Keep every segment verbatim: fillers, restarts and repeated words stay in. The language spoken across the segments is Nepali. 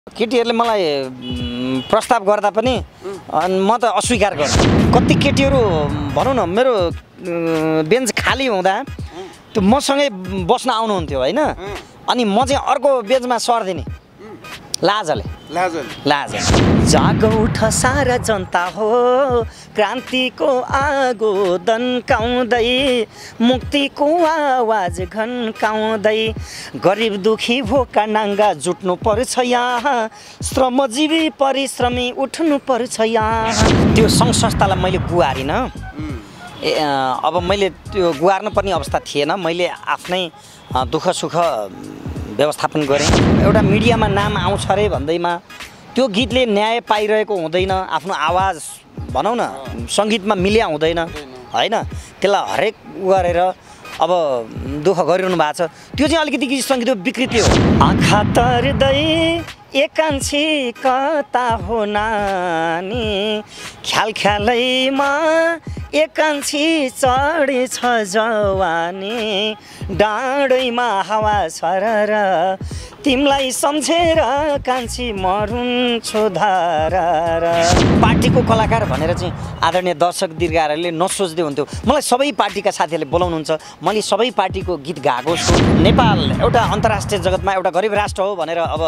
केटीहरूले मलाई प्रस्ताव गर्दा पनि म त अस्वीकार गर्छु। कति केटीहरू भनौँ न मेरो बेन्च खाली हुँदा त्यो मसँगै बस्न आउनुहुन्थ्यो होइन, अनि म चाहिँ अर्को बेन्चमा सर्दिने लाजले लाजले लाज जागो उठ सारा जनता हो, क्रान्तिको आगो दन्काउँदै, मुक्तिको आवाज घन्काउँदै, गरिब दुखी भोका नाङ्गा जुट्नु पर्छ यहाँ, श्रमजीवी परिश्रमी उठ्नु पर्छ यहाँ। त्यो सङ्घ संस्थालाई मैले गुहारिनँ। ए अब मैले त्यो गुहार्नु पर्ने अवस्था थिएन। मैले आफ्नै दुःख सुख व्यवस्थापन गरेँ। एउटा मिडियामा नाम आउँछ अरे भन्दैमा त्यो गीतले न्याय पाइरहेको हुँदैन, आफ्नो आवाज भनौँ न सङ्गीतमा मिल्या हुँदैन होइन, त्यसलाई हरेक उ गरेर अब दुःख गरिरहनु भएको छ। त्यो चाहिँ अलिकति गीत सङ्गीत विकृति हो। आँखा तर्दै एकान्छी कता हो नानी, ख्याल ख्यालैमा एकान्छी चढेछ जवानी, डाँडैमा हावा सरर तिमीलाई सम्झेर कान्छी मरुन्छु धार। पार्टीको कलाकार भनेर चाहिँ आदरणीय दर्शक दीर्घहरूले नसोच्दै हुन्थ्यो। मलाई सबै पार्टीका साथीहरूले बोलाउनुहुन्छ, मैले सबै पार्टीको गीत गाएको छु। नेपाल एउटा अन्तर्राष्ट्रिय जगतमा एउटा गरिब राष्ट्र हो भनेर अब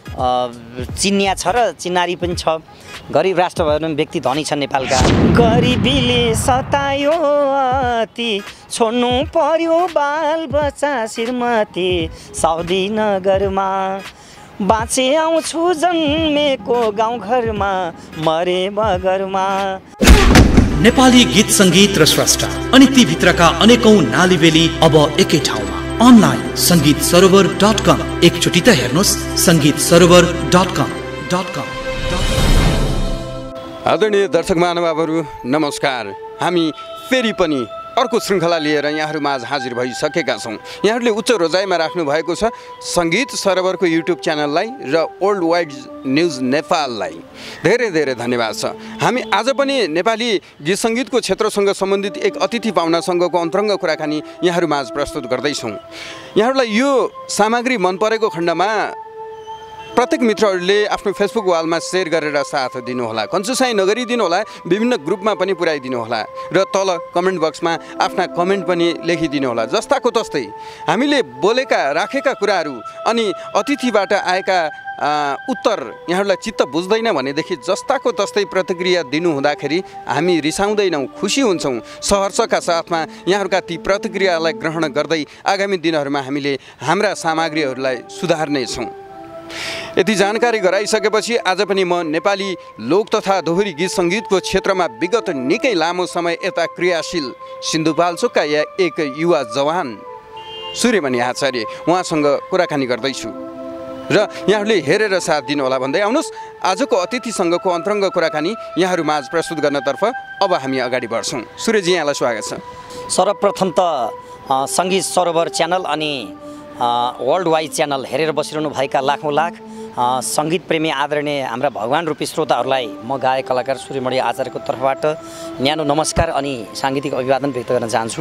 चिनिया छ र चिनारी पनि छ। गरिब राष्ट्र भयो भने व्यक्ति धनी छ नेपालका। गरिबीले सतायो अति, छोड्नु पर्यो बाल बच्चा श्रीमती, साउदी नगरमा बाँचे आउँछु जन्मेको गाउँघरमा, मरे बगरमा। नेपाली गीत सङ्गीत र स्रष्टा अनि ती भित्रका अनेकौं नालीबेली अब एकै ठाउँमा। अनलाइन संगीत सरोवर डट कम। एकचोटि त हेर्नुहोस् संगीत सरोवर डट कम डट कम। आदरणीय दर्शक महानुभावहरू नमस्कार। हामी फेरि पनि अर्को श्रृङ्खला लिएर यहाँहरूमाझ हाजिर भइसकेका छौँ। यहाँहरूले उच्च रोजाइमा राख्नु भएको छ सङ्गीत सरोवरको युट्युब च्यानललाई र वर्ल्ड वाइड न्युज नेपाललाई धेरै धेरै धन्यवाद छ। हामी आज पनि नेपाली गीत सङ्गीतको क्षेत्रसँग सम्बन्धित एक अतिथि पाहुनासँगको अन्तरङ्ग कुराकानी यहाँहरूमाझ प्रस्तुत गर्दैछौँ। यहाँहरूलाई यो सामग्री मन परेको खण्डमा प्रत्येक मित्रहरूले आफ्नो फेसबुक वालमा सेयर गरेर साथ दिनुहोला, कन्जुसाइ नगरिदिनु होला, विभिन्न ग्रुपमा पनि पुर्याइदिनु होला र तल कमेन्ट बक्समा आफ्ना कमेन्ट पनि लेखिदिनु होला। जस्ताको तस्तै हामीले बोलेका राखेका कुराहरू अनि अतिथिबाट आएका उत्तर यहाँहरूलाई चित्त बुझ्दैन भनेदेखि जस्ताको तस्तै प्रतिक्रिया दिनु हुँदाखेरि हामी रिसाउँदैनौँ, खुसी हुन्छौँ। सहर्षका साथमा यहाँहरूका ती प्रतिक्रियालाई ग्रहण गर्दै आगामी दिनहरूमा हामीले हाम्रा सामग्रीहरूलाई सुधार्नेछौँ। यति जानकारी गराइसकेपछि आज पनि म नेपाली लोक तथा दोहोरी गीत सङ्गीतको क्षेत्रमा विगत निकै लामो समय यता क्रियाशील सिन्धुपाल्चोकका या एक युवा जवान सूर्यमणि आचार्य उहाँसँग कुराकानी गर्दैछु र यहाँहरूले हेरेर साथ दिनुहोला भन्दै आउनुहोस् आजको अतिथिसँगको अन्तरङ्ग कुराकानी यहाँहरूमाझ प्रस्तुत गर्नतर्फ अब हामी अगाडि बढ्छौँ। सूर्यजी यहाँलाई स्वागत छ। सर्वप्रथम त सङ्गीत सरोवर च्यानल अनि वर्ल्ड वाइड च्यानल हेरेर बसिरहनु भएका लाखौँ लाख सङ्गीत प्रेमी आदरणीय हाम्रा भगवान रूपी श्रोताहरूलाई म गायक कलाकार सूर्यमणि आचार्यको तर्फबाट न्यानो नमस्कार अनि साङ्गीतिक अभिवादन व्यक्त गर्न चाहन्छु।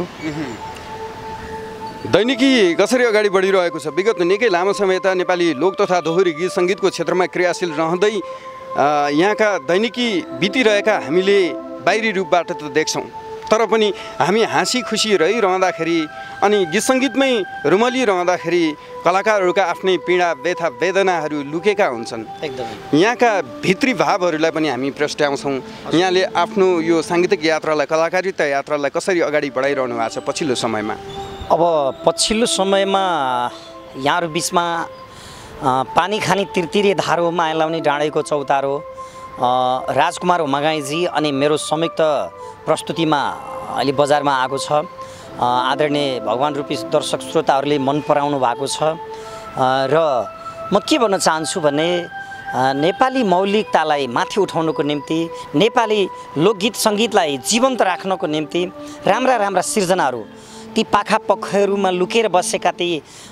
दैनिकी कसरी अगाडि बढिरहेको छ? विगत निकै लामो समय त नेपाली लोक तथा दोहोरी गीत सङ्गीतको क्षेत्रमा क्रियाशील रहँदै यहाँका दैनिकी बितिरहेका हामीले बाहिरी रूपबाट त देख्छौँ, तर पनि हामी हाँसी खुसी रहिरहँदाखेरि अनि गीत सङ्गीतमै रुमलिरहँदाखेरि कलाकारहरूका आफ्नै पीडा व्यथा वेदनाहरू लुकेका हुन्छन्। एकदमै यहाँका भित्री भावहरूलाई पनि हामी प्रस्ट्याउँछौँ। यहाँले आफ्नो यो साङ्गीतिक यात्रालाई, कलाकारिता यात्रालाई कसरी अगाडि बढाइरहनु भएको छ पछिल्लो समयमा? अब पछिल्लो समयमा यहाँहरू बिचमा पानी खानी तिरतिरे धारो माया लाउने डाँडैको चौतारो, राजकुमार होमागाईजी अनि मेरो संयुक्त प्रस्तुतिमा अहिले बजारमा आएको छ। आदरणीय भगवान रूपी दर्शक श्रोताहरूले मन पराउनु भएको छ र म के भन्न चाहन्छु भने नेपाली मौलिकतालाई माथि उठाउनको निम्ति, नेपाली लोकगीत सङ्गीतलाई जीवन्त राख्नको निम्ति राम्रा राम्रा सिर्जनाहरू ती पाखा पखहरूमा लुकेर बसेका ती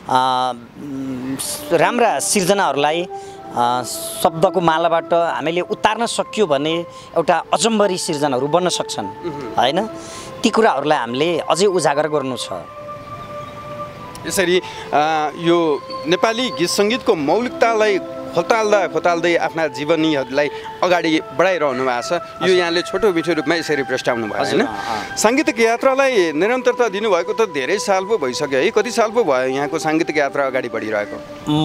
राम्रा सिर्जनाहरूलाई शब्दको मालाबाट हामीले उतार्न सक्यो भने एउटा अजम्बरी सिर्जनाहरू बन्न सक्छन् होइन। ती कुराहरूलाई हामीले अझै उजागर गर्नु छ। यसरी यो नेपाली गीत सङ्गीतको मौलिकतालाई खोताल्दा खोताल्दै आफ्ना जीवनीहरूलाई अगाडि बढाइरहनु भएको छ। यो यहाँले छोटो मिठो रूपमा यसरी प्रस्ताउनु भयो होइन। साङ्गीतिक यात्रालाई निरन्तरता दिनुभएको त धेरै साल पो भइसक्यो है। कति साल पो भयो यहाँको साङ्गीतिक यात्रा अगाडि बढिरहेको? म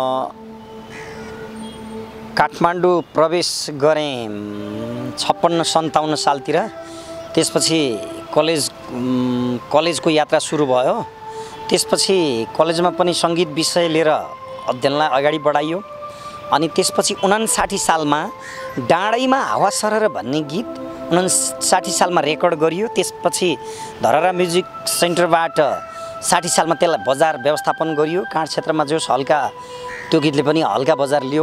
काठमाडौँ प्रवेश गरेँ छप्पन्न सन्ताउन्न सालतिर। त्यसपछि कलेज कलेजको यात्रा सुरु भयो। त्यसपछि कलेजमा पनि सङ्गीत विषय लिएर अध्ययनलाई अगाडि बढाइयो। अनि त्यसपछि उनासाठी सालमा डाँडैमा हावा सरर भन्ने गीत उनासाठी सालमा रेकर्ड गरियो। त्यसपछि धरहरा म्युजिक सेन्टरबाट साठी सालमा त्यसलाई बजार व्यवस्थापन गरियो। काँड क्षेत्रमा जोस हल्का त्यो गीतले पनि हल्का बजार लियो।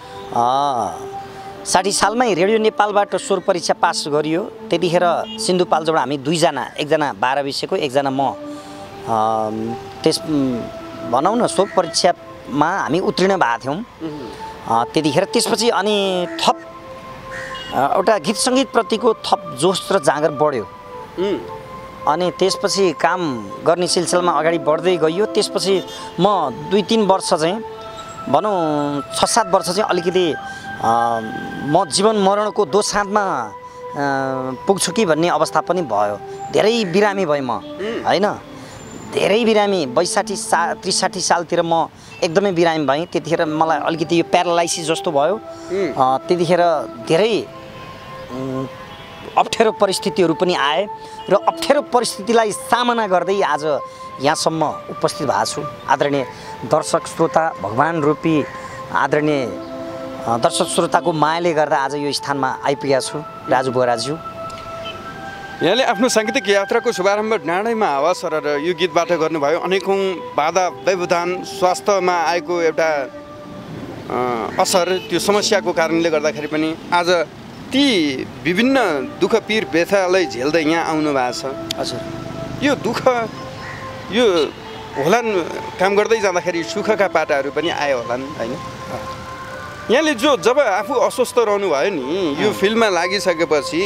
साठी सालमै रेडियो नेपालबाट स्वर परीक्षा पास गरियो। त्यतिखेर सिन्धुपाल्चोबाट हामी दुईजना, एकजना बाह्र विषयको, एकजना म त्यस भनौँ न स्वर परीक्षामा हामी उत्तीर्ण भएका थियौँ त्यतिखेर। त्यसपछि अनि थप एउटा गीत सङ्गीतप्रतिको थप जोस र जाँगर बढ्यो। अनि त्यसपछि काम गर्ने सिलसिलामा अगाडि बढ्दै गइयो। त्यसपछि म दुई तिन वर्ष चाहिँ भनौँ छ सात वर्ष चाहिँ अलिकति म जीवन मरणको दोसाँधमा पुग्छु कि भन्ने अवस्था पनि भयो। धेरै बिरामी भएँ म होइन। धेरै बिरामी बैसाठी सा त्रिसाठी सालतिर म एकदमै बिरामी भएँ। त्यतिखेर मलाई अलिकति यो प्यारालाइसिस जस्तो भयो। त्यतिखेर धेरै अप्ठ्यारो परिस्थितिहरू पनि आए र अप्ठ्यारो परिस्थितिलाई सामना गर्दै आज यहाँसम्म उपस्थित भएको छु। आदरणीय दर्शक श्रोता, भगवान् रूपी आदरणीय दर्शक श्रोताको मायाले गर्दा आज यो स्थानमा आइपुगेको छु। राजु बोराज्यू, यहाँले आफ्नो साङ्गीतिक यात्राको शुभारम्भ डाँडैमा हावा सरर यो गीतबाट गर्नुभयो। अनेकौँ बाधा व्यवधान, स्वास्थ्यमा आएको एउटा असर, त्यो समस्याको कारणले गर्दाखेरि पनि आज ती विभिन्न दुःख पीर व्यथालाई झेल्दै यहाँ आउनु भएको छ। हजुर, यो दुःख यो होलान् काम गर्दै जाँदाखेरि सुखका पाटाहरू पनि आयो होलान् होइन। यहाँले जो जब आफू अस्वस्थ रहनुभयो नि यो फिल्डमा लागिसकेपछि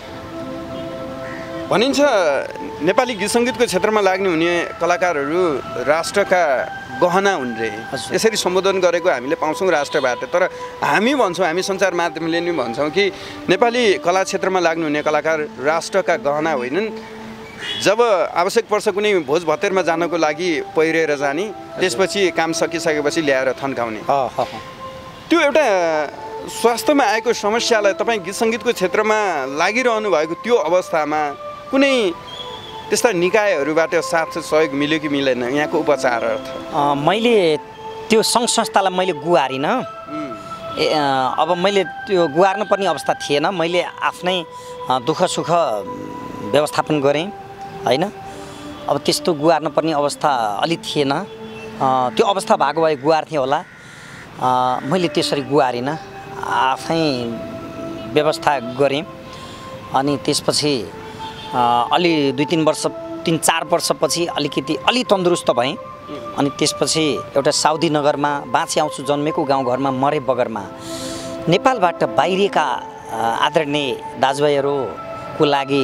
भनिन्छ नेपाली गीत सङ्गीतको क्षेत्रमा लाग्ने हुने कलाकारहरू राष्ट्रका गहना हुन् रे, यसरी सम्बोधन गरेको हामीले पाउँछौँ राष्ट्रबाट। तर हामी भन्छौँ, हामी सञ्चार माध्यमले नि भन्छौँ कि नेपाली कला क्षेत्रमा लाग्नुहुने कलाकार राष्ट्रका गहना होइनन्। जब आवश्यक पर्छ कुनै भोज भतेरमा जानको लागि पहिरेर जाने, त्यसपछि काम सकिसकेपछि ल्याएर थन्काउने, त्यो एउटा स्वास्थ्यमा आएको समस्यालाई तपाईँ गीत सङ्गीतको क्षेत्रमा लागिरहनु भएको त्यो अवस्थामा कुनै त्यस्ता निकायहरूबाट साथ सहयोग मिल्यो कि मिलेन यहाँको उपचार अर्थ? मैले त्यो सङ्घ संस्थालाई मैले गुहारिनँ। अब मैले त्यो गुहार्नु पर्ने अवस्था थिएन। मैले आफ्नै दुःख सुख व्यवस्थापन गरेँ होइन। अब त्यस्तो गुहार्नु पर्ने अवस्था अलि थिएन। त्यो अवस्था भएको भए गुहार्थेँ होला। मैले त्यसरी गुहारिनँ, आफै व्यवस्था गरेँ। अनि त्यसपछि अलि दुई तिन वर्ष तिन चार वर्षपछि अलिकति अलि तन्दुरुस्त भएँ। अनि त्यसपछि एउटा साउदी नगरमा बाँची आउँछु जन्मेको गाउँघरमा मरे बगरमा नेपालबाट बाहिरिएका आदरणीय दाजुभाइहरूको लागि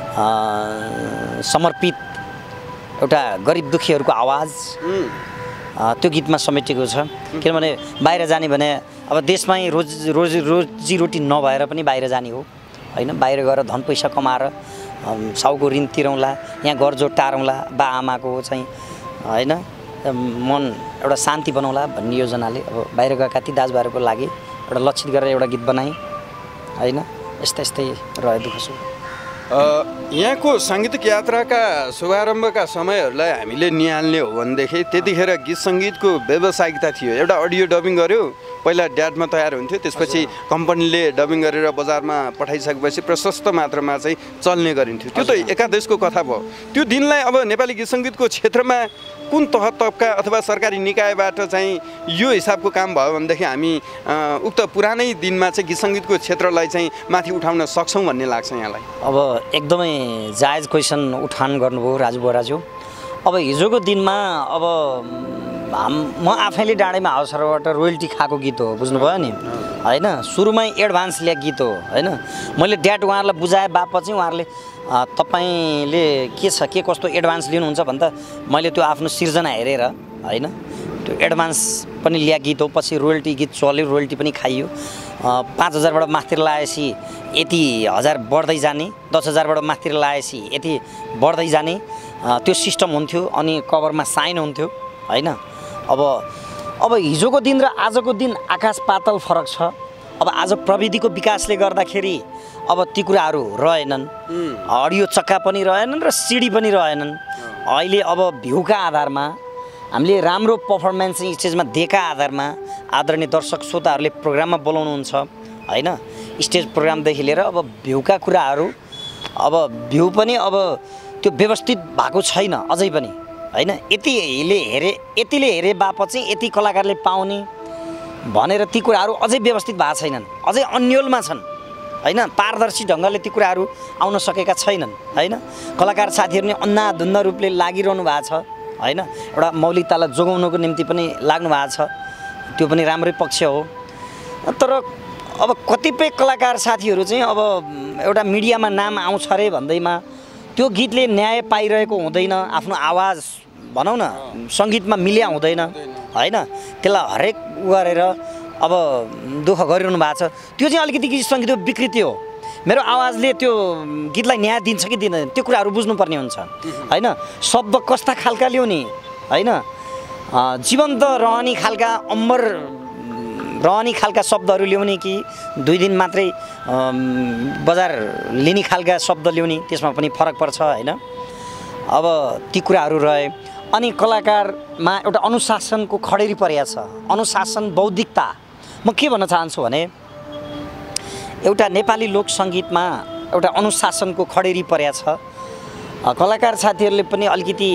समर्पित एउटा गरिब दुखीहरूको आवाज त्यो गीतमा समेटिएको छ। किनभने बाहिर जाने भने अब देशमै रोज रोज रोजीरोटी नभएर पनि बाहिर जाने हो होइन। बाहिर गएर धन पैसा कमाएर साउको ऋण तिरौँला, यहाँ घरजोड टारौँला, बा आमाको चाहिँ होइन मन एउटा शान्ति बनाउला भन्ने योजनाले अब बाहिर गएका ती दाजुभाइहरूको लागि एउटा लक्षित गरेर एउटा गीत बनाएँ होइन। यस्तै यस्तै रह्यो दुःख सुख। यहाँको साङ्गीतिक यात्राका शुभारम्भका समयहरूलाई हामीले निहाल्ने हो भनेदेखि त्यतिखेर गीत सङ्गीतको व्यावसायिकता थियो। एउटा अडियो डबिङ गर्यो, पहिला ड्याडमा तयार हुन्थ्यो, त्यसपछि कम्पनीले डबिङ गरेर बजारमा पठाइसकेपछि प्रशस्त मात्रामा चाहिँ चल्ने गरिन्थ्यो। त्यो त एकादेशको कथा भयो। त्यो दिनलाई अब नेपाली गीत सङ्गीतको क्षेत्रमा कुन तह तबका अथवा सरकारी निकायबाट चाहिँ यो हिसाबको काम भयो भनेदेखि हामी उक्त पुरानै दिनमा चाहिँ गीत सङ्गीतको क्षेत्रलाई चाहिँ माथि उठाउन सक्छौँ भन्ने लाग्छ यहाँलाई? अब एकदमै जायज क्वेसन उठान गर्नुभयो राजु बोराज्यू। अब हिजोको दिनमा अब हाम म आफैले डाँडैमा हाउसरबाट रोयल्टी खाएको गीत हो, बुझ्नुभयो नि होइन। सुरुमै एडभान्स ल्याएको गीत हो होइन। मैले ड्याड उहाँहरूलाई बुझाएँ बापत चाहिँ उहाँहरूले तपाईँले के छ के कस्तो एडभान्स लिनुहुन्छ भने त मैले त्यो आफ्नो सिर्जना हेरेर होइन त्यो एडभान्स पनि ल्या गीत हो, पछि रोयल्टी गीत चल्यो, रोयल्टी पनि खाइयो। पाँच हजारबाट माथितिर लगाएपछि यति हजार बढ्दै जाने, दस हजारबाट माथितिर लगाएपछि यति बढ्दै जाने त्यो सिस्टम हुन्थ्यो। अनि कभरमा साइन हुन्थ्यो होइन। अब अब हिजोको दिन र आजको दिन आकाश पातल फरक छ। अब आज प्रविधिको विकासले गर्दाखेरि अब ती कुराहरू रहेनन्, अडियो चक्का पनि रहेनन् र सिडी पनि रहेनन्। अहिले अब भ्यूका आधारमा हामीले राम्रो पर्फर्मेन्स स्टेजमा दिएका आधारमा आदरणीय दर्शक श्रोताहरूले प्रोग्राममा बोलाउनुहुन्छ होइन। स्टेज प्रोग्रामदेखि लिएर अब भ्यूका कुराहरू, अब भ्यू पनि अब त्यो व्यवस्थित भएको छैन अझै पनि होइन। यतिले हेरे यतिले हेरे बापत चाहिँ यति कलाकारले पाउने भनेर ती कुराहरू अझै व्यवस्थित भएको छैनन्, अझै अन्यलमा छन् होइन। पारदर्शी ढङ्गले ती कुराहरू आउन सकेका छैनन् होइन। कलाकार साथीहरू नै अन्धाधुन्ध रूपले लागिरहनु भएको छ होइन। एउटा मौलिकतालाई जोगाउनको निम्ति पनि लाग्नु भएको छ, त्यो पनि राम्रै पक्ष हो। तर अब कतिपय कलाकार साथीहरू चाहिँ अब एउटा मिडियामा नाम आउँछ अरे भन्दैमा त्यो गीतले न्याय पाइरहेको हुँदैन, आफ्नो आवाज भनौँ न सङ्गीतमा मिल्या हुँदैन होइन। त्यसलाई हरेक उ गरेर अब दुःख गरिरहनु भएको छ। त्यो चाहिँ अलिकति गीत सङ्गीतको विकृति हो। मेरो आवाजले त्यो गीतलाई न्याय दिन्छ कि दिँदैन त्यो कुराहरू बुझ्नुपर्ने हुन्छ होइन। शब्द कस्ता खालका ल्याउने होइन, जीवन्त रहने खालका अम्बर रहने खालका शब्दहरू ल्याउने कि दुई दिन मात्रै बजार लिने खालका शब्द ल्याउने, त्यसमा पनि फरक पर्छ होइन। अब ती कुराहरू रहे। अनि कलाकारमा एउटा अनुशासनको खडेरी परेको छ। अनुशासन, बौद्धिकता। म के भन्न चाहन्छु भने एउटा नेपाली लोक सङ्गीतमा एउटा अनुशासनको खडेरी परेको छ। कलाकार साथीहरूले पनि अलिकति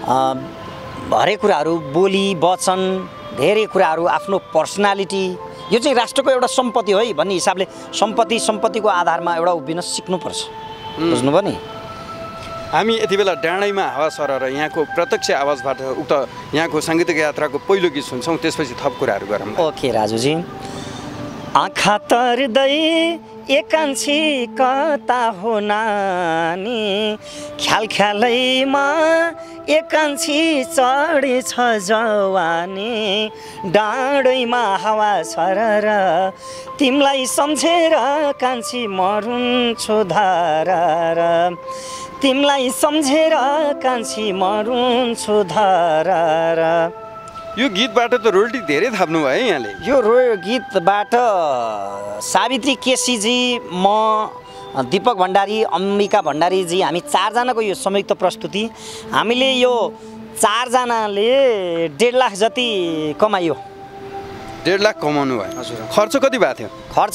हरेक कुराहरू, बोली वचन, धेरै कुराहरू, आफ्नो पर्सनालिटी, यो चाहिँ राष्ट्रको एउटा सम्पत्ति हो है भन्ने हिसाबले सम्पत्ति सम्पत्तिको आधारमा एउटा उभिन सिक्नुपर्छ। बुझ्नुभयो नि। हामी यति बेला डाँडैमा हावा सरेर यहाँको प्रत्यक्ष आवाजबाट उक्त यहाँको साङ्गीतिक यात्राको पहिलो गीत सुन्छौँ, त्यसपछि थप कुराहरू गरौँ। ओके राजुजी। आँखा तर्दै एकान्छी कता हो नानी, ख्याल ख्यालैमा एकान्छी चढेछ जवानी, डाँडैमा हावा सरर तिमीलाई सम्झेर कान्छी मरुन्छु धारार, तिमीलाई सम्झेर कान्छी मरुन्छु धारार। यो गीतबाट त रोयल्टी धेरै थाप्नु भयो है यहाँले। यो रो गीतबाट सावित्री केसीजी, म, दीपक भण्डारी, अम्बिका भण्डारीजी, हामी चारजनाको यो संयुक्त प्रस्तुति। हामीले यो चारजनाले डेढ लाख जति कमाइयो। डेढ लाख कमाउनु भयो। हजुर। खर्च कति भएको थियो? खर्च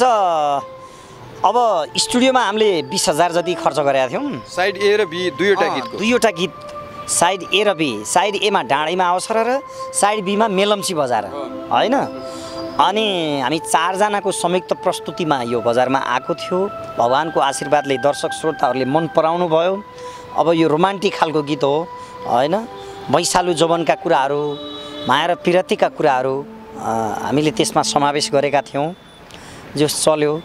अब स्टुडियोमा हामीले बिस हजार जति खर्च गरेका थियौँ। साइड ए र बी दुईवटा गीतको? दुईवटा गीत, साइड ए र बी। साइड एमा डाँडैमा अवसर र साइड बीमा मेलम्ची बजार होइन। अनि हामी चारजनाको संयुक्त प्रस्तुतिमा यो बजारमा आएको थियो। भगवानको आशीर्वादले दर्शक श्रोताहरूले मन पराउनु भयो। अब यो रोमान्टिक खालको गीत हो होइन। वैशालु जवनका कुराहरू, माया र पिरतीका कुराहरू हामीले त्यसमा समावेश गरेका थियौँ, जो चल्यो।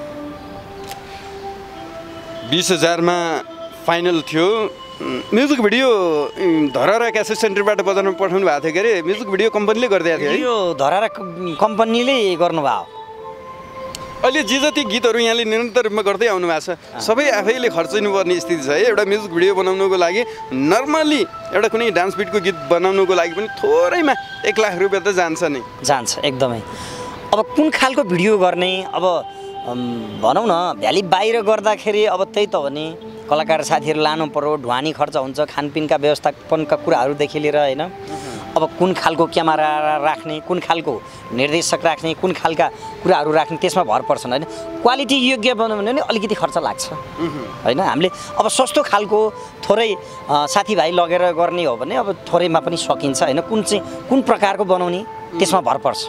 बिस हजारमा फाइनल थियो। म्युजिक भिडियो धरारा क्यासेट सेन्टरबाट बजारमा पठाउनु भएको थियो के अरे? म्युजिक भिडियो कम्पनीले गरिदिएको थियो है? यो धरारा कम्पनीले गर्नुभयो। अहिले जे जति गीतहरू यहाँले निरन्तर रूपमा गर्दै आउनु भएको छ सबै आफैले खर्चिनुपर्ने स्थिति छ है। एउटा म्युजिक भिडियो बनाउनुको लागि नर्मली एउटा कुनै डान्स बिटको गीत बनाउनुको लागि पनि थोरैमा एक लाख रुपियाँ त जान्छ नै, जान्छ एकदमै। अब कुन खालको भिडियो गर्ने, अब भनौँ न भ्याली बाहिर गर्दाखेरि अब त्यही त हो नि, कलाकार साथीहरू लानु पर्यो, ढुवानी खर्च हुन्छ, खानपिनका व्यवस्थापनका कुराहरूदेखि लिएर होइन। अब कुन खालको क्यामेरा राख्ने, कुन खालको निर्देशक राख्ने, कुन खालका कुराहरू राख्ने, त्यसमा भर पर्छन् होइन। क्वालिटी योग्य बनाउनु भने अलिकति खर्च लाग्छ होइन। हामीले अब सस्तो खालको थोरै साथीभाइ लगेर गर्ने हो भने अब थोरैमा पनि सकिन्छ होइन। कुन चाहिँ कुन प्रकारको बनाउने त्यसमा भर पर्छ।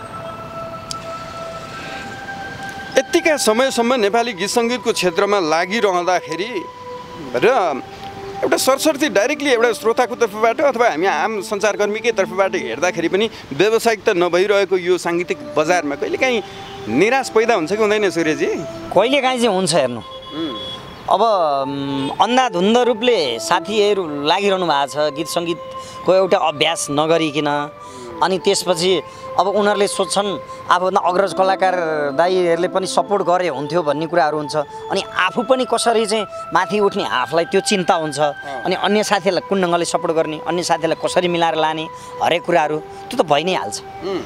यत्तिका समयसम्म नेपाली गीत सङ्गीतको क्षेत्रमा लागिरहँदाखेरि र एउटा सरसर्ती डाइरेक्टली एउटा श्रोताको तर्फबाट अथवा हामी आम सञ्चारकर्मीकै तर्फबाट हेर्दाखेरि पनि व्यावसायिकता नभइरहेको यो साङ्गीतिक बजारमा कहिलेकाहीँ निराश पैदा हुन्छ कि हुँदैन सूर्यजी? कहिलेकाहीँ चाहिँ हुन्छ। हेर्नु अब अन्धाधुन्ध रूपले साथीहरू लागिरहनु भएको छ गीत सङ्गीतको एउटा अभ्यास नगरिकन अनि त्यसपछि अब उनीहरूले सोध्छन् आफूभन्दा अग्रज कलाकार दाइहरूले पनि सपोर्ट गरे हुन्थ्यो भन्ने कुराहरू हुन्छ अनि आफू पनि कसरी चाहिँ माथि उठ्ने आफूलाई त्यो चिन्ता हुन्छ अनि अन्य साथीहरूलाई कुन ढङ्गले सपोर्ट गर्ने अन्य साथीहरूलाई कसरी मिलाएर लाने हरेक कुराहरू त्यो त भइ नै हाल्छ।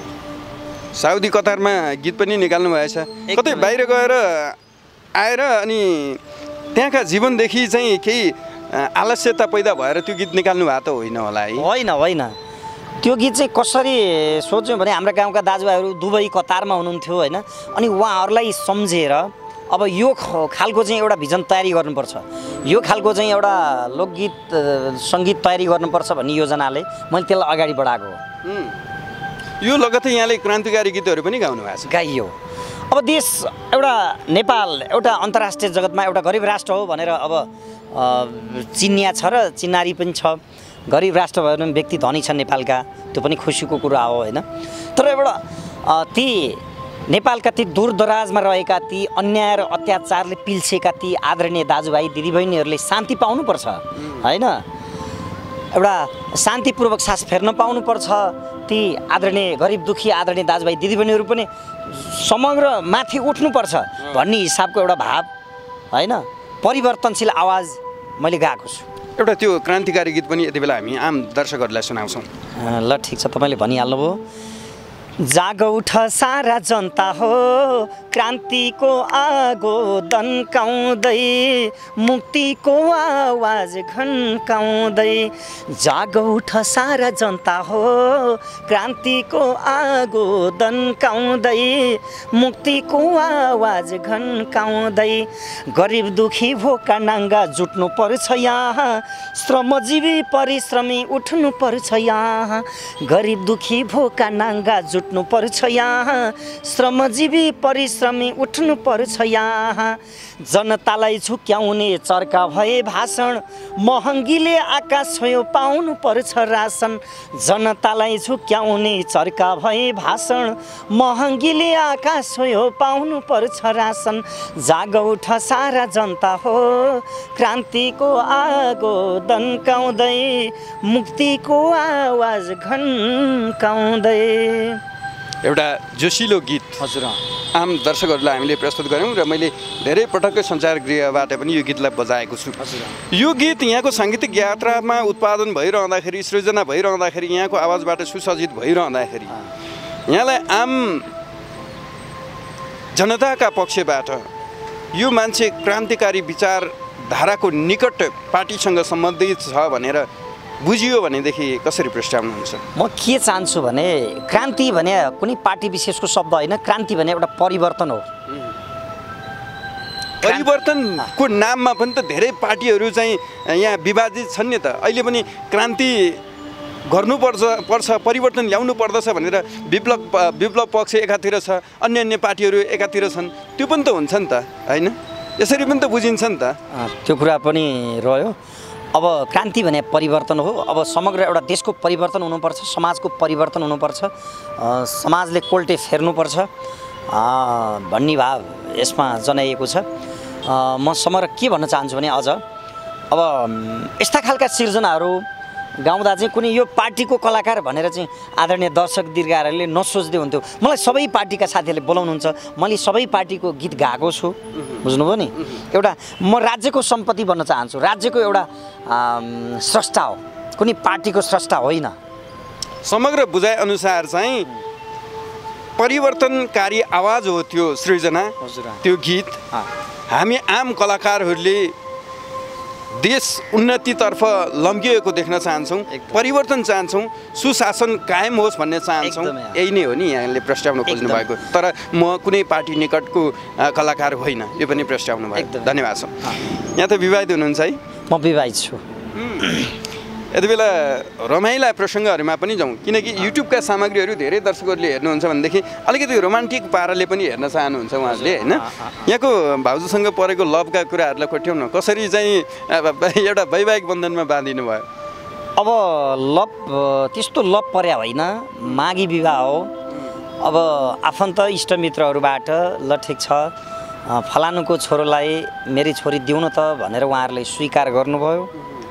साउदी कतारमा गीत पनि निकाल्नु भएछ कतै बाहिर गएर आएर अनि त्यहाँका जीवनदेखि चाहिँ केही आलस्यता पैदा भएर त्यो गीत निकाल्नु भएको त होइन होला है? होइन होइन, त्यो गीत चाहिँ कसरी सोच्यौँ भने हाम्रा गाउँका दाजुभाइहरू दुबई कतारमा हुनुहुन्थ्यो होइन अनि उहाँहरूलाई सम्झेर अब यो खालको चाहिँ एउटा भिजन तयारी गर्नुपर्छ, यो खालको चाहिँ एउटा लोकगीत सङ्गीत तयारी गर्नुपर्छ भन्ने योजनाले मैले त्यसलाई अगाडि बढाएको हो। यो लगत्तै यहाँले क्रान्तिकारी गीतहरू पनि गाउनु भएको छ? गाइयो। अब देश एउटा नेपाल एउटा अन्तर्राष्ट्रिय जगतमा एउटा गरिब राष्ट्र हो भनेर अब चिनिया छ र चिनारी पनि छ, गरिब राष्ट्र भएर पनि व्यक्ति धनी छन् नेपालका, त्यो पनि खुसीको कुरा हो होइन। तर एउटा ती नेपालका ती दूरदराजमा रहेका ती अन्याय र अत्याचारले पिल्सेका ती आदरणीय दाजुभाइ दिदीबहिनीहरूले शान्ति पाउनुपर्छ होइन, एउटा शान्तिपूर्वक सास फेर्न पाउनुपर्छ। ती आदरणीय गरिब दुखी आदरणीय दाजुभाइ दिदीबहिनीहरू पनि समग्र माथि उठ्नुपर्छ भन्ने हिसाबको एउटा भाव होइन, परिवर्तनशील आवाज मैले गाएको छु। एउटा त्यो क्रान्तिकारी गीत पनि यति बेला हामी आम दर्शकहरूलाई सुनाउँछौँ। ल ठिक छ, तपाईँले भनिहाल्नुभयो। जाग उठ सारा जनता हो क्रान्तिको आगो दन्काउँदै मुक्तिको आवाज घन्काउँदै, जाग उठ सारा जनता हो क्रान्तिको आगो दन्काउँदै मुक्तिको आवाज घन्काउँदै, गरिब दुखी भोका नाङ्गा जुट्नु पर्छ यहाँ, श्रमजीवी परिश्रमी उठ्नु पर्छ यहाँ, गरिब दुखी भोका नाङ्गा जुट उठ्नु पर्छ यहाँ, श्रमजीवी परिश्रमी उठ्नु पर्छ यहाँ, जनतालाई झुक्याउने चर्का भए भाषण महँगीले आकाश छोयो पाउनु पर्छ रासन, जनतालाई झुक्याउने चर्का भए भाषण महँगीले आकाश छोयो पाउनु पर्छ रासन, जाग उठ सारा जनता हो क्रान्तिको आगो दन्काउँदै मुक्तिको आवाज घन्काउँदै। एउटा जोसिलो गीत हजुर आम दर्शकहरूलाई हामीले प्रस्तुत गऱ्यौँ र मैले धेरै पटक सञ्चार गृहबाट पनि यो गीतलाई बजाएको छु। यो गीत यहाँको साङ्गीतिक यात्रामा उत्पादन भइरहँदाखेरि सृजना भइरहँदाखेरि यहाँको आवाजबाट सुसज्जित भइरहँदाखेरि यहाँलाई आम जनताका पक्षबाट यो मान्छे क्रान्तिकारी विचारधाराको निकट पार्टीसँग सम्बन्धित छ भनेर बुझियो भनेदेखि कसरी प्रस्तावनुहुन्छ? म के चाहन्छु भने क्रान्ति भने कुनै पार्टी विशेषको शब्द होइन, क्रान्ति भने एउटा परिवर्तन हो। परिवर्तनको नाममा पनि त धेरै पार्टीहरू चाहिँ यहाँ विभाजित छन् नि त। अहिले पनि क्रान्ति गर्नुपर्छ पर्छ परिवर्तन ल्याउनु पर्दछ भनेर विप्लव विप्लव पक्ष एकातिर छ, अन्य अन्य पार्टीहरू एकातिर छन्, त्यो पनि त हुन्छ नि त होइन, यसरी पनि त बुझिन्छ नि त। त्यो कुरा पनि रह्यो। अब क्रान्ति भने परिवर्तन हो, अब समग्र एउटा देशको परिवर्तन हुनुपर्छ, समाजको परिवर्तन हुनुपर्छ, समाजले कोल्टे फेर्नुपर्छ भन्ने भाव यसमा जनाइएको छ। म समग्र के भन्न चाहन्छु भने अझ अब यस्ता खालका सिर्जनाहरू गाउँदा चाहिँ कुनै यो पार्टीको कलाकार भनेर चाहिँ आदरणीय दर्शक दीर्घहरूले नसोच्दै हुन्थ्यो। मलाई सबै पार्टीका साथीहरूले बोलाउनुहुन्छ, मैले सबै पार्टीको गीत गाएको छु, बुझ्नुभयो नि। एउटा म राज्यको सम्पत्ति बन्न चाहन्छु, राज्यको एउटा स्रष्टा हो, कुनै पार्टीको स्रष्टा होइन। समग्र बुझाइअनुसार चाहिँ परिवर्तनकारी आवाज हो त्यो सृजना, त्यो गीत। हामी आम कलाकारहरूले देश उन्नतितर्फ लम्किएको देख्न चाहन्छौँ, परिवर्तन चाहन्छौँ, सुशासन कायम होस् भन्ने चाहन्छौँ। यही नै हो नि यहाँले प्रस्तावना खोज्नु भएको। तर म कुनै पार्टी निकटको कलाकार होइन, यो पनि प्रस्तावना भएको। धन्यवाद छ। यहाँ त विवाहित हुनुहुन्छ है? म विवाहित छु। यति बेला रमाइला प्रसङ्गहरूमा पनि जाउँ, किनकि युट्युबका सामग्रीहरू धेरै दर्शकहरूले हेर्नुहुन्छ भनेदेखि अलिकति रोमान्टिक पाराले पनि हेर्न चाहनुहुन्छ उहाँहरूले होइन। यहाँको भाउजूसँग परेको लभका कुराहरूलाई कोट्याउँ न, कसरी चाहिँ एउटा वैवाहिक बन्धनमा बाँधिनु भयो? अब लभ त्यस्तो लभ पर्या होइन, मागी विवाह हो। अब आफन्त इष्टमित्रहरूबाट ल ठिक छ फलानुको छोरोलाई मेरी छोरी दिउन त भनेर उहाँहरूले स्वीकार गर्नुभयो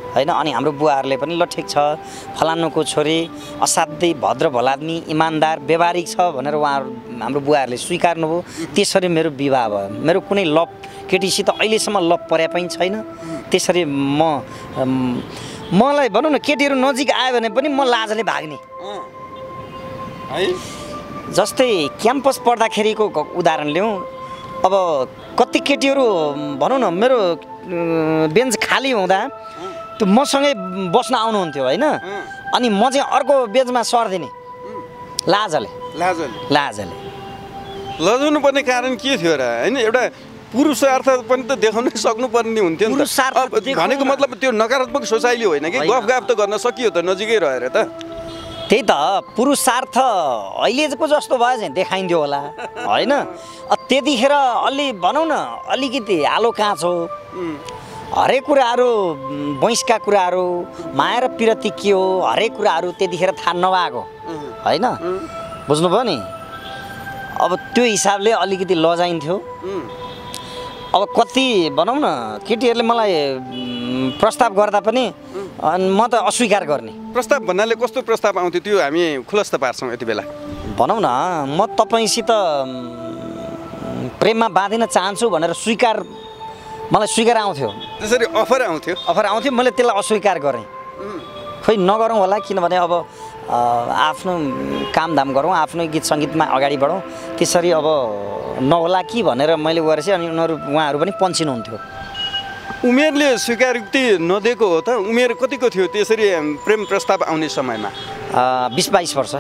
होइन। अनि हाम्रो बुवाहरूले पनि ल ठिक छ फलानुको छोरी असाध्यै भद्र भलाद्मी इमान्दार व्यवहारिक छ भनेर उहाँहरू हाम्रो बुवाहरूले स्वीकार्नुभयो। त्यसरी मेरो विवाह भयो। मेरो कुनै लभ केटीसित अहिलेसम्म लभ परे पनि छैन। त्यसरी म मलाई भनौँ न केटीहरू नजिक आयो भने पनि म लाजले भाग्ने है। जस्तै क्याम्पस पढ्दाखेरिको उदाहरण लिउँ। अब कति केटीहरू भनौँ न मेरो बेन्च खाली हुँदा त्यो मसँगै बस्न आउनुहुन्थ्यो होइन। अनि म चाहिँ अर्को बेन्चमा सर्दिने लाजले लाजले लाजले लजाउनु पर्ने कारण के थियो र होइन। एउटा पुरुषार्थ पनि त देखाउनै सक्नुपर्ने हुन्थ्यो नि त। भनेको मतलब त्यो नकारात्मक सोचाइले होइन कि गफगाफ त गर्न सकियो त नजिकै रहेर त। त्यही त पुरुषार्थ अहिलेको जस्तो भयो चाहिँ देखाइन्थ्यो होला होइन। त्यतिखेर अलि भनौँ न अलिकति आलो काँचो हरेक कुराहरू वैंशका कुराहरू माया र पिरती के हो हरेक कुराहरू त्यतिखेर थाहा नभएको होइन। बुझ्नुभयो नि। अब त्यो हिसाबले अलिकति लजाइन्थ्यो। अब कति भनौँ न केटीहरूले मलाई प्रस्ताव गर्दा पनि म त अस्वीकार गर्ने। प्रस्ताव भन्नाले कस्तो प्रस्ताव आउँथ्यो त्यो हामी खुलस्त पार्छौँ यति बेला। भनौँ न म तपाईँसित प्रेममा बाँधिन चाहन्छु भनेर स्वीकार मलाई स्वीकार आउँथ्यो। त्यसरी अफर आउँथ्यो अफर आउँथ्यो मैले त्यसलाई अस्वीकार गरेँ। खोइ नगरौँ होला किनभने अब आफ्नो कामधाम गरौँ आफ्नो गीत सङ्गीतमा अगाडि बढौँ त्यसरी अब नहोला कि भनेर मैले गरेपछि अनि उनीहरू उहाँहरू पनि पन्चिनुहुन्थ्यो। उमेरले स्वीकृति नदिएको हो त। उमेर कतिको थियो त्यसरी प्रेम प्रस्ताव आउने समयमा? बिस बाइस वर्ष।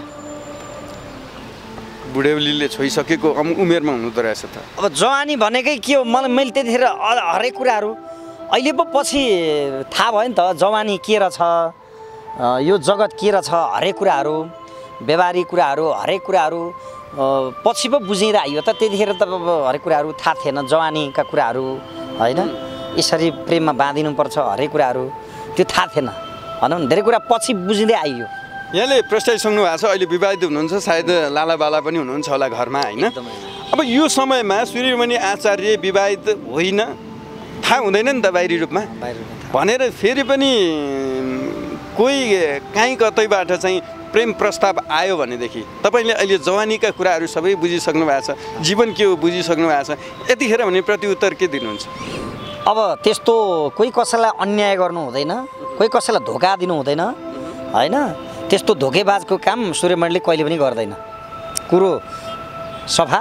बुढेउलीले छोइसकेको उमेरमा हुनुहुँदो रहेछ त। अब जवानी भनेकै के हो मलाई मैले त्यतिखेर हरेक कुराहरू अहिले पो पछि थाहा भयो नि त जवानी के रहेछ यो जगत के रहेछ हरेक कुराहरू व्यवहारिक कुराहरू हरेक कुराहरू पछि पो बुझिँदा आइयो त। त्यतिखेर त अब हरेक कुराहरू थाहा थिएन जवानीका कुराहरू होइन। यसरी प्रेममा बाँधिनुपर्छ हरेक कुराहरू त्यो थाहा थिएन भनौँ न। धेरै कुरा पछि बुझिँदै आइयो। यहाँले प्रस्ताइसक्नु भएको छ अहिले विवाहित हुनुहुन्छ सायद लालाबाला पनि हुनुहुन्छ होला घरमा होइन। अब यो समयमा सूर्यमणि आचार्य विवाहित होइन थाहा हुँदैन नि त बाहिरी रूपमा भनेर फेरि पनि कोही काहीँ कतैबाट चाहिँ प्रेम प्रस्ताव आयो भनेदेखि तपाईँले अहिले जवानीका कुराहरू सबै बुझिसक्नु भएको छ जीवन के हो बुझिसक्नु भएको छ यतिखेर भने प्रत्युत्तर के दिनुहुन्छ? अब त्यस्तो कोही कसैलाई अन्याय गर्नु हुँदैन कोही कसैलाई धोका दिनु हुँदैन होइन। त्यस्तो धोकेबाजको काम सूर्यमणिले कहिले पनि गर्दैन। कुरो सफा।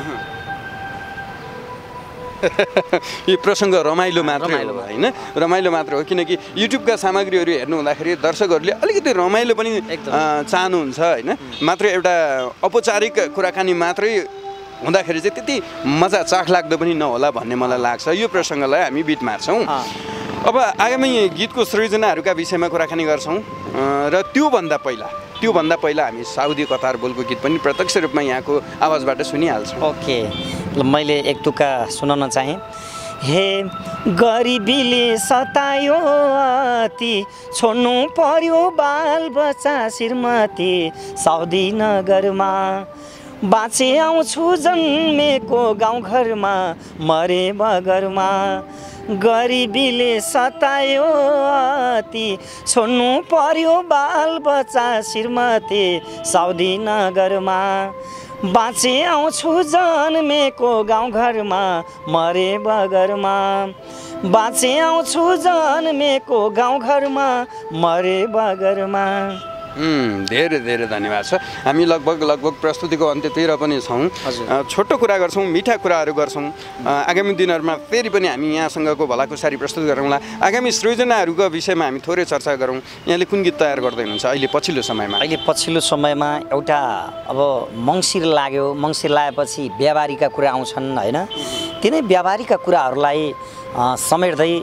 यो प्रसङ्ग रमाइलो मात्र होइन रमाइलो मात्र हो किनकि युट्युबका सामग्रीहरू हेर्नु हुँदाखेरि दर्शकहरूले अलिकति रमाइलो पनि चाहनुहुन्छ होइन। मात्र एउटा औपचारिक कुराकानी मात्रै हुँदाखेरि चाहिँ त्यति मजा चाख लाग्दो पनि नहोला भन्ने मलाई लाग्छ। यो प्रसङ्गलाई हामी बिट मार्छौँ। अब आगामी गीतको सृजनाहरूका विषयमा कुराकानी गर्छौँ र त्योभन्दा पहिला त्योभन्दा पहिला हामी साउदी कतार बोलको गीत पनि प्रत्यक्ष रूपमा यहाँको आवाजबाट सुनिहाल्छौँ। ओके मैले एक तुक्का सुनाउन चाहेँ। हे गरिबीले सतायो अति छोड्नु पर्यो बाल बच्चा श्रीमती साउदी नगरमा बाँचे आउँछु जन्मेको गाउँघरमा मरे बगरमा गरिबीले सतायो अति छोड्नु पर्यो बाल बच्चा श्रीमती साउदी नगरमा बाँचे आउँछु जन्मेको गाउँघरमा मरे बगरमा बाँचे आउँछु जन्मेको गाउँघरमा मरे बगरमा। धेरै धेरै धन्यवाद छ। हामी लगभग लगभग प्रस्तुतिको अन्त्यतिर पनि छौँ। छोटो कुरा गर्छौँ मिठा कुराहरू गर्छौँ। आगामी दिनहरूमा फेरि पनि हामी यहाँसँगको भलाकुसारी प्रस्तुत गरौँला। आगामी सृजनाहरूको विषयमा हामी थोरै चर्चा गरौँ। यहाँले कुन गीत तयार गर्दै हुनुहुन्छ अहिले पछिल्लो समयमा? अहिले पछिल्लो समयमा एउटा अब मङ्सिर लाग्यो मङ्सिर लागेपछि व्यापारीका कुरा आउँछन् होइन। तिनै व्यापारीका कुराहरूलाई समेट्दै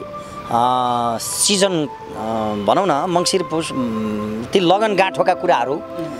सिजन भनौँ न मङ्सिर पुस ती लगनगाँठोका कुराहरू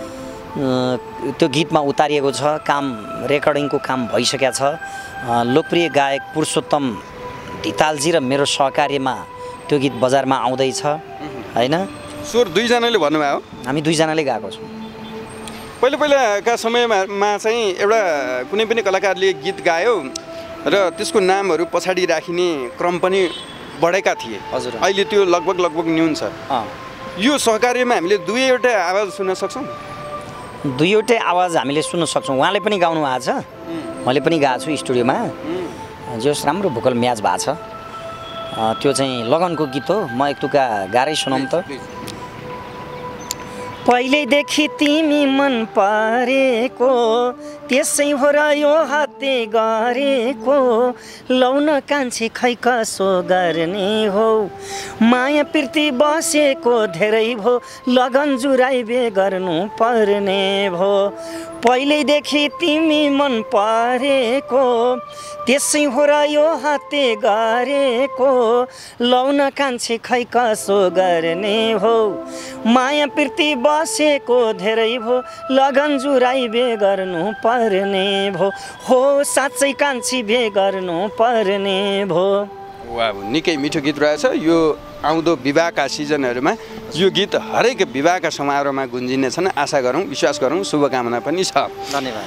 त्यो गीतमा उतारिएको छ। काम रेकर्डिङको काम भइसकेको छ। लोकप्रिय गायक पुरुषोत्तम धितालजी र मेरो सहकार्यमा त्यो गीत बजारमा आउँदैछ होइन। स्वर दुईजनाले भन्नुभयो? हामी दुईजनाले गाएको छौँ। पहिला पहिलाका समयमा चाहिँ एउटा कुनै पनि कलाकारले गीत गायो र त्यसको नामहरू पछाडि राखिने क्रम पनि बढेका थिए। हजुर। अहिले त्यो लगभग लगभग न्यून छ। अँ यो सहकार्यमा हामीले दुईवटा आवाज सुन्न सक्छौँ। दुईवटै आवाज हामीले सुन्न सक्छौँ। उहाँले पनि गाउनु भएको छ, मैले पनि गाएको छु स्टुडियोमा। जस राम्रो भोकल म्याच भएको छ। त्यो चाहिँ लगनको गीत हो। म एक तुका गाह्रै सुनाउँ त। पहिल्यैदेखि तिमी मन परेको त्यसै हो र यो हाते गरेको लौन कान्छी खै कसो गर्ने हो माया प्रीति बसेको धेरै भो लगन जुराइ बे गर्नु पर्ने भो पहिल्यैदेखि तिमी मन परेको त्यसै हो र यो हाते गरेको लौन कान्छी खै कसो गर्ने हो माया प्रीति बसेको धेरै भो लगन जुराइ बे गर्नु पर्ने भो हो साँच्चै कान्छी बे गर्नु पर्ने भो। वाह, निकै मिठो गीत रहेछ। यो आउँदो विवाहका सिजनहरूमा यो गीत हरेक विवाहका समारोहमा गुन्जिनेछन्। आशा गरौँ, विश्वास गरौँ, शुभकामना पनि छ। धन्यवाद।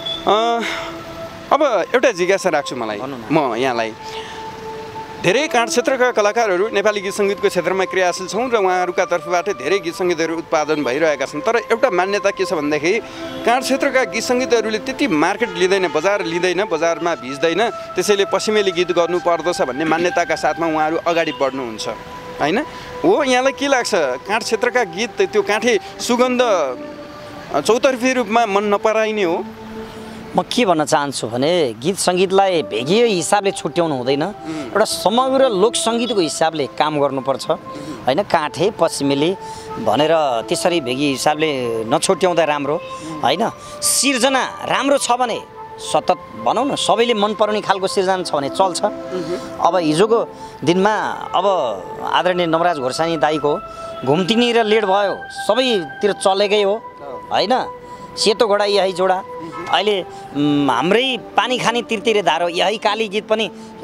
अब एउटा जिज्ञासा राख्छु मलाई म यहाँलाई। धेरै काँड क्षेत्रका कलाकारहरू नेपाली गीत सङ्गीतको क्षेत्रमा क्रियाशील छौँ र उहाँहरूका तर्फबाट धेरै गीत सङ्गीतहरू उत्पादन भइरहेका छन्। तर एउटा मान्यता के छ भन्दाखेरि काँड क्षेत्रका गीत सङ्गीतहरूले त्यति मार्केट लिँदैन, बजार लिँदैन, बजारमा भिज्दैन, त्यसैले पश्चिमेली गीत गर्नु पर्दछ भन्ने मान्यताका साथमा उहाँहरू अगाडि बढ्नुहुन्छ होइन हो। यहाँलाई के लाग्छ काँड क्षेत्रका गीत त्यो काँठे सुगन्ध चौतर्फी रूपमा मन नपराइने हो? म के भन्न चाहन्छु भने गीत सङ्गीतलाई भेगियो हिसाबले छुट्याउनु हुँदैन, एउटा समग्र लोक सङ्गीतको हिसाबले काम गर्नुपर्छ होइन। काँठे पश्चिमेली भनेर त्यसरी भेगी हिसाबले नछुट्याउँदा राम्रो होइन। सिर्जना राम्रो छ भने सतत भनौँ न, सबैले मन पराउने खालको सिर्जना छ भने चल्छ। अब हिजोको दिनमा अब आदरणीय नवराज घोर्सानी दाईको घुम्तिनी र लेड भयो सबैतिर चलेकै हो होइन। सेतो घोडा यही जोडा, अहिले हाम्रै पानी खाने तिर्तिरे धारो यही काली गीत पनि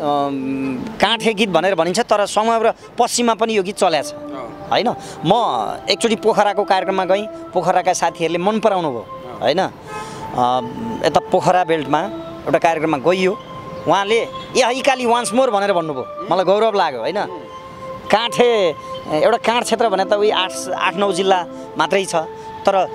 काँठे गीत भनेर भनिन्छ, तर समग्र पश्चिममा पनि यो गीत चलेको छ होइन। म एकचोटि पोखराको कार्यक्रममा गएँ, पोखराका साथीहरूले मन पराउनु भयो होइन। यता पोखरा बेल्टमा एउटा कार्यक्रममा गइयो, उहाँले यही काली वान्स मोर भनेर भन्नुभयो, मलाई गौरव लाग्यो होइन। काँठे एउटा काँड क्षेत्र भने त उही आठ आठ नौ जिल्ला मात्रै छ, तर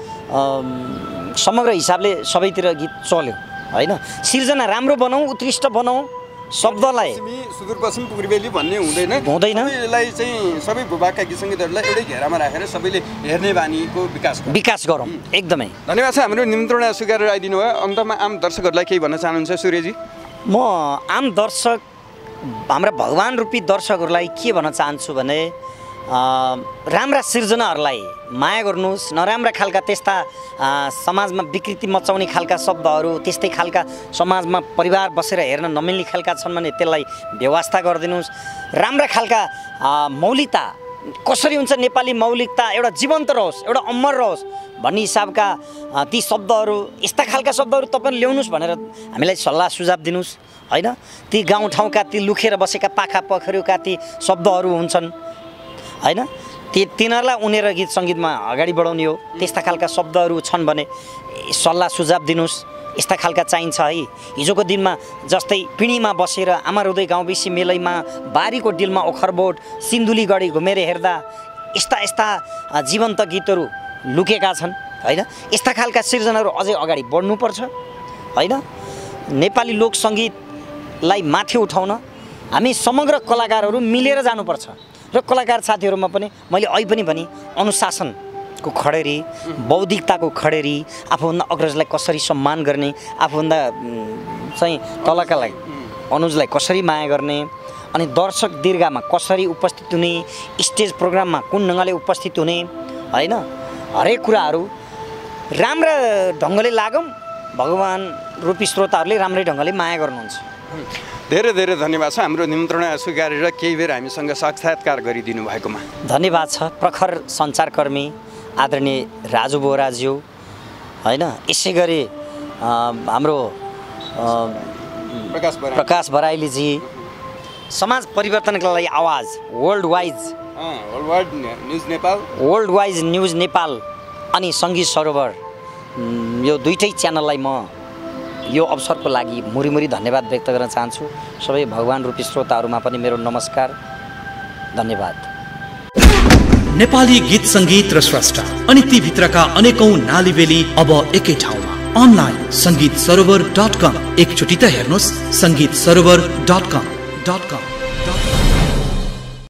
समग्र हिसाबले सबैतिर गीत चल्यो होइन। सिर्जना राम्रो बनाऊ, उत्कृष्ट बनाऊ, शब्दलाई सुदूरपश्चिम पूर्वेली भन्ने हुँदैन हुँदैन यसलाई चाहिँ सबै भूभागका गीत सङ्गीतहरूलाई एउटै घेरामा राखेर सबैले हेर्ने बानीको विकास विकास गरौँ। एकदमै धन्यवाद छ। हाम्रो निमन्त्रणा स्वीकार आइदिनु भयो। अन्तमा आम दर्शकहरूलाई केही भन्न चाहनुहुन्छ सूर्यजी? म आम दर्शक, हाम्रा भगवान रूपी दर्शकहरूलाई के भन्न चाहन्छु भने राम्रा सिर्जनाहरूलाई माया गर्नुहोस्, नराम्रा खालका त्यस्ता समाजमा विकृति मचाउने खालका शब्दहरू, त्यस्तै खालका समाजमा परिवार बसेर हेर्न नमिल्ने खालका छन् भने त्यसलाई व्यवस्था गरिदिनुहोस्। राम्रा खालका मौलिकता कसरी हुन्छ, नेपाली मौलिकता एउटा जीवन्त रहोस्, एउटा अमर रहोस् भन्ने हिसाबका ती शब्दहरू, यस्ता खालका शब्दहरू तपाईँले ल्याउनुहोस् भनेर हामीलाई सल्लाह सुझाव दिनुहोस् होइन। ती गाउँठाउँका ती लुखेर बसेका पाखा पोखरीका ती शब्दहरू हुन्छन् होइन, ती तिनीहरूलाई उनेर गीत सङ्गीतमा अगाडि बढाउने हो। त्यस्ता खालका शब्दहरू छन् भने सल्लाह सुझाव दिनुहोस्, यस्ता खालका चाहिन्छ है। हिजोको दिनमा जस्तै पिँढीमा बसेर आमा हृदय गाउँबेसी मेलैमा बारीको डिलमा ओखरबोट सिन्धुली गढी घुमेर हेर्दा यस्ता यस्ता जीवन्त गीतहरू लुकेका छन् होइन। यस्ता खालका सिर्जनाहरू अझै अगाडि बढ्नुपर्छ होइन। नेपाली लोक सङ्गीतलाई माथि उठाउन हामी समग्र कलाकारहरू मिलेर जानुपर्छ र कलाकार साथीहरूमा पनि मैले अहिले पनि भने अनुशासनको खडेरी, बौद्धिकताको खडेरी, आफूभन्दा अग्रजलाई कसरी सम्मान गर्ने, आफूभन्दा चाहिँ तलकालाई अनुजलाई कसरी माया गर्ने, अनि दर्शक दीर्घामा कसरी उपस्थित हुने, स्टेज प्रोग्राममा कुन ढङ्गले उपस्थित हुने होइन, हरेक कुराहरू राम्रा ढङ्गले लागौँ। भगवान रूपी श्रोताहरूले राम्रै ढङ्गले माया गर्नुहुन्छ। धेरै धेरै धन्यवाद छ हाम्रो निमन्त्रणा स्वीकारेर केही बेर हामीसँग साक्षात्कार गरिदिनु भएकोमा। धन्यवाद छ। प्रखर सञ्चारकर्मी आदरणीय राजु बोराज्यू होइन, यसै गरी हाम्रो प्रकाश बराइली प्रकाश बराइलीजी, समाज परिवर्तनका लागि आवाज world wise world news Nepal world wise news Nepal अनि सङ्गीत सरोवर, यो दुईटै च्यानललाई म यो अवसरको लागि मुरी मुरी धन्यवाद व्यक्त गर्न चाहन्छु। सबै भगवान रूपी श्रोताहरूमा पनि मेरो नमस्कार धन्यवाद। नेपाली गीत सङ्गीत र स्रष्टा अनि ती भित्रका अनेकौं नालीबेली अब एकै ठाउँमा अनलाइन संगीत सरोवर डट कम। एकचोटि त हेर्नुहोस् संगीत सरोवर डट कम डट कम।